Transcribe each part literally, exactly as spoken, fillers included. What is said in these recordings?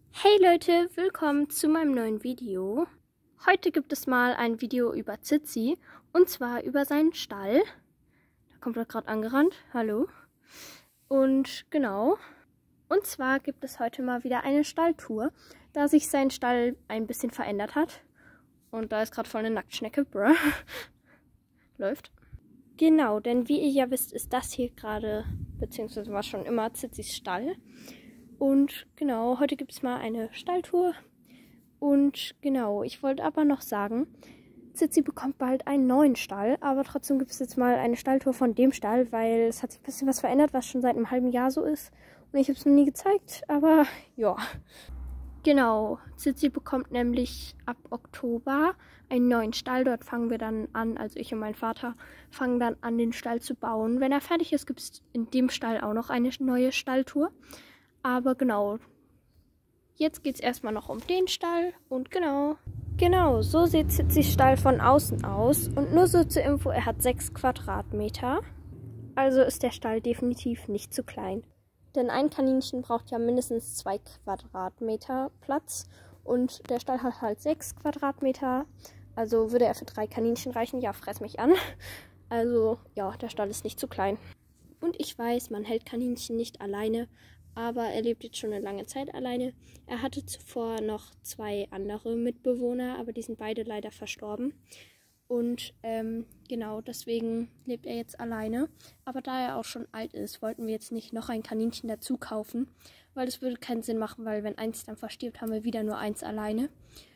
Hey Leute, willkommen zu meinem neuen Video. Heute gibt es mal ein Video über Zizi und zwar über seinen Stall. Da kommt er gerade angerannt, hallo. Und genau, und zwar gibt es heute mal wieder eine Stalltour, da sich sein Stall ein bisschen verändert hat. Und da ist gerade voll eine Nacktschnecke, bruh. Läuft. Genau, denn wie ihr ja wisst, ist das hier gerade, beziehungsweise war schon immer Zizis Stall. Und genau, heute gibt es mal eine Stalltour. Und genau, ich wollte aber noch sagen, Zizi bekommt bald einen neuen Stall. Aber trotzdem gibt es jetzt mal eine Stalltour von dem Stall, weil es hat sich ein bisschen was verändert, was schon seit einem halben Jahr so ist. Und ich habe es noch nie gezeigt, aber ja. Genau, Zizi bekommt nämlich ab Oktober einen neuen Stall. Dort fangen wir dann an, also ich und mein Vater fangen dann an, den Stall zu bauen. Wenn er fertig ist, gibt es in dem Stall auch noch eine neue Stalltour. Aber genau, jetzt geht es erstmal noch um den Stall und genau. Genau, so sieht Zizis Stall von außen aus. Und nur so zur Info, er hat sechs Quadratmeter. Also ist der Stall definitiv nicht zu klein. Denn ein Kaninchen braucht ja mindestens zwei Quadratmeter Platz. Und der Stall hat halt sechs Quadratmeter. Also würde er für drei Kaninchen reichen. Ja, fress mich an. Also ja, der Stall ist nicht zu klein. Und ich weiß, man hält Kaninchen nicht alleine. Aber er lebt jetzt schon eine lange Zeit alleine. Er hatte zuvor noch zwei andere Mitbewohner, aber die sind beide leider verstorben. Und ähm, genau, deswegen lebt er jetzt alleine. Aber da er auch schon alt ist, wollten wir jetzt nicht noch ein Kaninchen dazu kaufen, weil das würde keinen Sinn machen, weil wenn eins dann verstirbt, haben wir wieder nur eins alleine.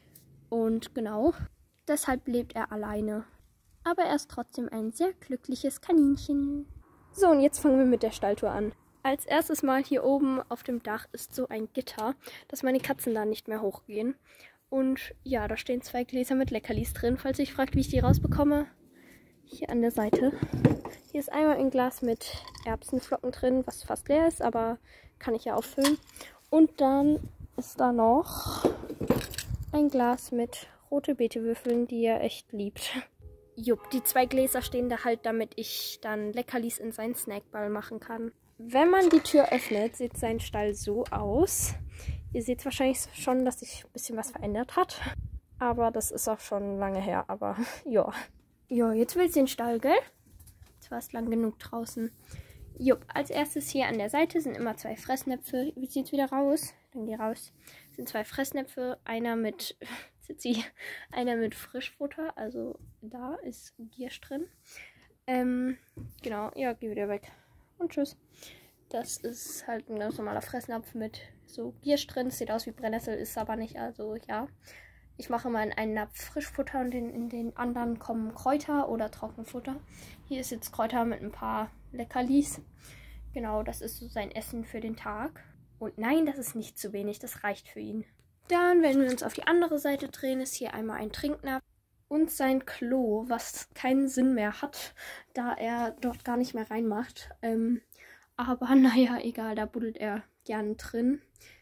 Und genau, deshalb lebt er alleine. Aber er ist trotzdem ein sehr glückliches Kaninchen. So, und jetzt fangen wir mit der Stalltour an. Als erstes mal hier oben auf dem Dach ist so ein Gitter, dass meine Katzen da nicht mehr hochgehen. Und ja, da stehen zwei Gläser mit Leckerlis drin, falls ihr euch fragt, wie ich die rausbekomme. Hier an der Seite. Hier ist einmal ein Glas mit Erbsenflocken drin, was fast leer ist, aber kann ich ja auffüllen. Und dann ist da noch ein Glas mit rote Beetewürfeln, die er echt liebt. Jupp, die zwei Gläser stehen da halt, damit ich dann Leckerlis in seinen Snackball machen kann. Wenn man die Tür öffnet, sieht sein Stall so aus. Ihr seht wahrscheinlich schon, dass sich ein bisschen was verändert hat. Aber das ist auch schon lange her. Aber ja. Ja, jetzt willst du den Stall, gell? Jetzt war es lang genug draußen. Jupp, als erstes hier an der Seite sind immer zwei Fressnäpfe. Wie sieht's wieder raus? Dann geh raus. Das sind zwei Fressnäpfe. Einer mit Zizi, einer mit Frischfutter. Also da ist Giersch drin. Ähm, genau, ja, geh wieder weg. Und tschüss. Das ist halt ein ganz normaler Fressnapf mit so Giersch drin. Sieht aus wie Brennnessel, ist aber nicht. Also ja, ich mache mal in einen Napf Frischfutter und in, in den anderen kommen Kräuter oder Trockenfutter. Hier ist jetzt Kräuter mit ein paar Leckerlis. Genau, das ist so sein Essen für den Tag. Und nein, das ist nicht zu wenig, das reicht für ihn. Dann, wenn wir uns auf die andere Seite drehen, ist hier einmal ein Trinknapf. Und sein Klo, was keinen Sinn mehr hat, da er dort gar nicht mehr reinmacht. Ähm, aber naja, egal, da buddelt er gerne drin.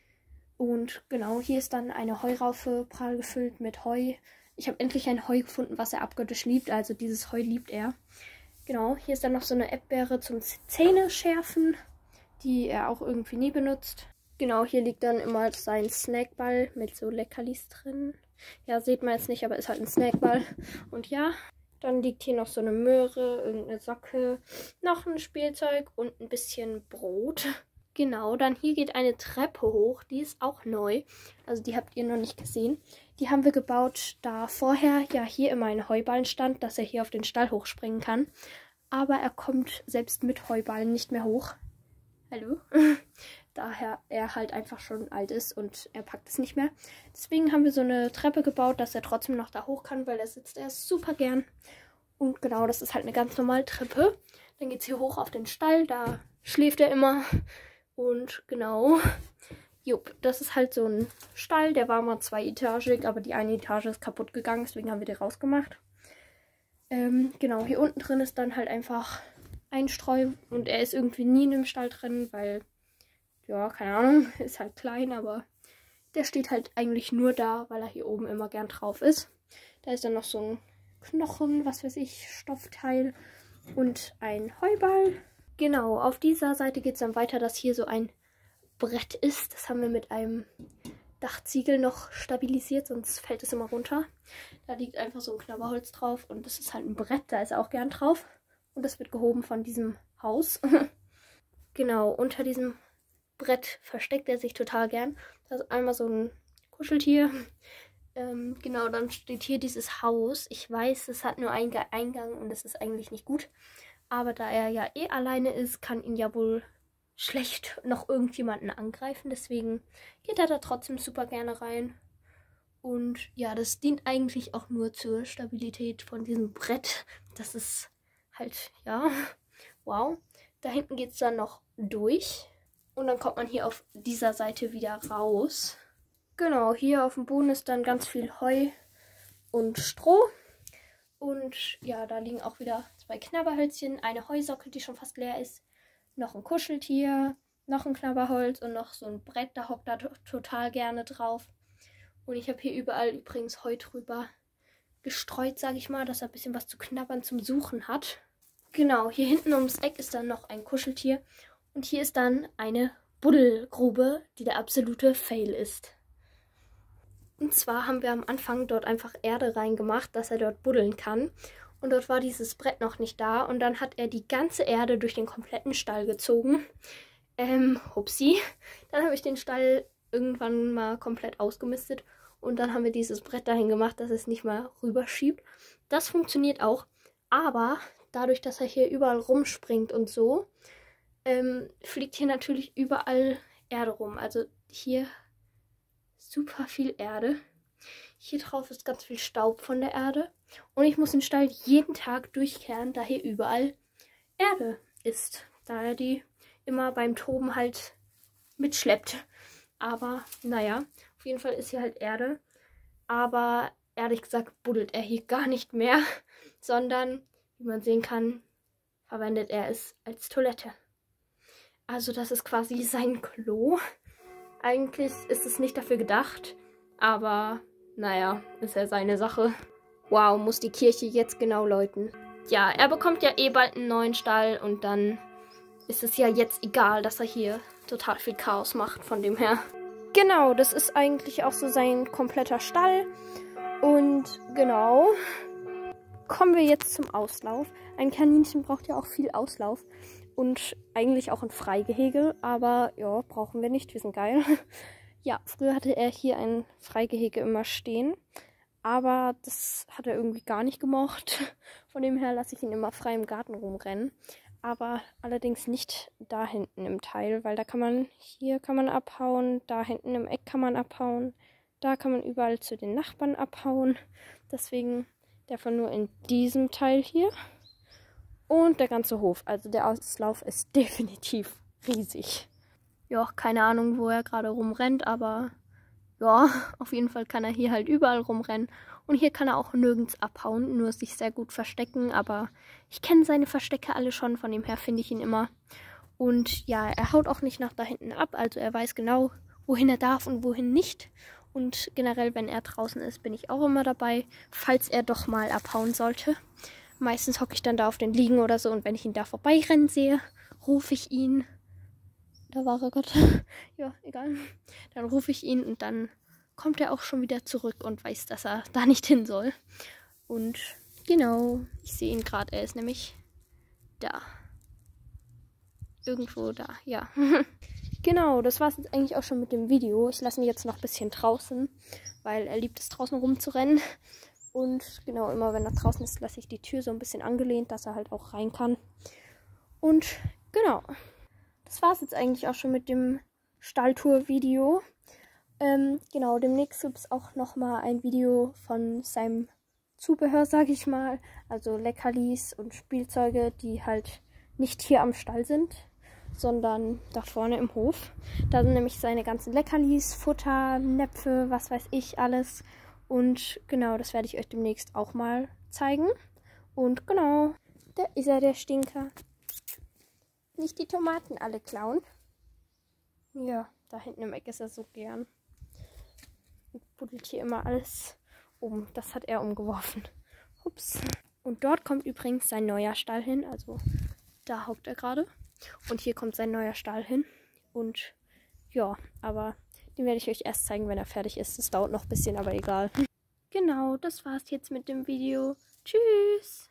Und genau, hier ist dann eine Heuraufe prall gefüllt mit Heu. Ich habe endlich ein Heu gefunden, was er abgöttisch liebt. Also dieses Heu liebt er. Genau, hier ist dann noch so eine Erdbeere zum Zähne schärfen, die er auch irgendwie nie benutzt. Genau, hier liegt dann immer sein Snackball mit so Leckerlis drin. Ja, sieht man jetzt nicht, aber ist halt ein Snackball. Und ja, dann liegt hier noch so eine Möhre, irgendeine Socke, noch ein Spielzeug und ein bisschen Brot. Genau, dann hier geht eine Treppe hoch, die ist auch neu. Also die habt ihr noch nicht gesehen. Die haben wir gebaut, da vorher ja hier immer ein Heuballen stand, dass er hier auf den Stall hochspringen kann. Aber er kommt selbst mit Heuballen nicht mehr hoch. Hallo? Daher er halt einfach schon alt ist und er packt es nicht mehr. Deswegen haben wir so eine Treppe gebaut, dass er trotzdem noch da hoch kann, weil er sitzt er super gern. Und genau, das ist halt eine ganz normale Treppe. Dann geht es hier hoch auf den Stall, da schläft er immer. Und genau, jupp, das ist halt so ein Stall, der war mal zweietagig, aber die eine Etage ist kaputt gegangen, deswegen haben wir die rausgemacht. Ähm, genau, hier unten drin ist dann halt einfach Einstreu und er ist irgendwie nie in dem Stall drin, weil... Ja, keine Ahnung, ist halt klein, aber der steht halt eigentlich nur da, weil er hier oben immer gern drauf ist. Da ist dann noch so ein Knochen, was weiß ich, Stoffteil und ein Heuball. Genau, auf dieser Seite geht es dann weiter, dass hier so ein Brett ist. Das haben wir mit einem Dachziegel noch stabilisiert, sonst fällt es immer runter. Da liegt einfach so ein Knabberholz drauf und das ist halt ein Brett, da ist er auch gern drauf. Und das wird gehoben von diesem Haus. Genau, unter diesem Brett versteckt er sich total gern. Da ist einmal so ein Kuscheltier. Ähm, genau, dann steht hier dieses Haus. Ich weiß, es hat nur einen Eingang und das ist eigentlich nicht gut. Aber da er ja eh alleine ist, kann ihn ja wohl schlecht noch irgendjemanden angreifen. Deswegen geht er da trotzdem super gerne rein. Und ja, das dient eigentlich auch nur zur Stabilität von diesem Brett. Das ist halt, ja, wow. Da hinten geht es dann noch durch. Und dann kommt man hier auf dieser Seite wieder raus. Genau, hier auf dem Boden ist dann ganz viel Heu und Stroh. Und ja, da liegen auch wieder zwei Knabberhölzchen, eine Heusockel, die schon fast leer ist, noch ein Kuscheltier, noch ein Knabberholz und noch so ein Brett, da hockt er total gerne drauf. Und ich habe hier überall übrigens Heu drüber gestreut, sage ich mal, dass er ein bisschen was zu knabbern zum Suchen hat. Genau, hier hinten ums Eck ist dann noch ein Kuscheltier. Und hier ist dann eine Buddelgrube, die der absolute Fail ist. Und zwar haben wir am Anfang dort einfach Erde reingemacht, dass er dort buddeln kann. Und dort war dieses Brett noch nicht da. Und dann hat er die ganze Erde durch den kompletten Stall gezogen. Ähm, hupsi. Dann habe ich den Stall irgendwann mal komplett ausgemistet. Und dann haben wir dieses Brett dahin gemacht, dass es nicht mal rüberschiebt. Das funktioniert auch. Aber dadurch, dass er hier überall rumspringt und so, ähm, fliegt hier natürlich überall Erde rum. Also hier super viel Erde. Hier drauf ist ganz viel Staub von der Erde. Und ich muss den Stall jeden Tag durchkehren, da hier überall Erde ist. Da er die immer beim Toben halt mitschleppt. Aber naja, auf jeden Fall ist hier halt Erde. Aber ehrlich gesagt buddelt er hier gar nicht mehr. Sondern, wie man sehen kann, verwendet er es als Toilette. Also das ist quasi sein Klo. Eigentlich ist es nicht dafür gedacht, aber naja, ist ja seine Sache. Wow, muss die Kirche jetzt genau läuten. Ja, er bekommt ja eh bald einen neuen Stall und dann ist es ja jetzt egal, dass er hier total viel Chaos macht, von dem her. Genau, das ist eigentlich auch so sein kompletter Stall. Und genau, kommen wir jetzt zum Auslauf. Ein Kaninchen braucht ja auch viel Auslauf. Und eigentlich auch ein Freigehege, aber ja, brauchen wir nicht, wir sind geil. Ja, früher hatte er hier ein Freigehege immer stehen, aber das hat er irgendwie gar nicht gemocht. Von dem her lasse ich ihn immer frei im Garten rumrennen, aber allerdings nicht da hinten im Teil, weil da kann man, hier kann man abhauen, da hinten im Eck kann man abhauen, da kann man überall zu den Nachbarn abhauen. Deswegen darf er nur in diesem Teil hier. Und der ganze Hof. Also der Auslauf ist definitiv riesig. Ja, keine Ahnung, wo er gerade rumrennt, aber ja, auf jeden Fall kann er hier halt überall rumrennen. Und hier kann er auch nirgends abhauen, nur sich sehr gut verstecken. Aber ich kenne seine Verstecke alle schon, von dem her finde ich ihn immer. Und ja, er haut auch nicht nach da hinten ab. Also er weiß genau, wohin er darf und wohin nicht. Und generell, wenn er draußen ist, bin ich auch immer dabei, falls er doch mal abhauen sollte. Meistens hocke ich dann da auf den Liegen oder so und wenn ich ihn da vorbeirennen sehe, rufe ich ihn. Da war er gerade. Ja, egal. Dann rufe ich ihn und dann kommt er auch schon wieder zurück und weiß, dass er da nicht hin soll. Und genau, ich sehe ihn gerade. Er ist nämlich da. Irgendwo da, ja. Genau, das war es jetzt eigentlich auch schon mit dem Video. Ich lasse ihn jetzt noch ein bisschen draußen, weil er liebt es draußen rumzurennen. Und genau, immer wenn er draußen ist, lasse ich die Tür so ein bisschen angelehnt, dass er halt auch rein kann. Und genau, das war es jetzt eigentlich auch schon mit dem Stalltour-Video. Ähm, genau, demnächst gibt es auch nochmal ein Video von seinem Zubehör, sage ich mal. Also Leckerlis und Spielzeuge, die halt nicht hier am Stall sind, sondern da vorne im Hof. Da sind nämlich seine ganzen Leckerlis, Futter, Näpfe, was weiß ich, alles. Und genau, das werde ich euch demnächst auch mal zeigen. Und genau, da ist er, der Stinker. Nicht die Tomaten alle klauen. Ja, da hinten im Eck ist er so gern. Und buddelt hier immer alles um. Das hat er umgeworfen. Ups. Und dort kommt übrigens sein neuer Stall hin. Also da hockt er gerade. Und hier kommt sein neuer Stall hin. Und ja, aber Den werde ich euch erst zeigen, wenn er fertig ist. Das dauert noch ein bisschen, aber egal. Genau, das war's jetzt mit dem Video. Tschüss!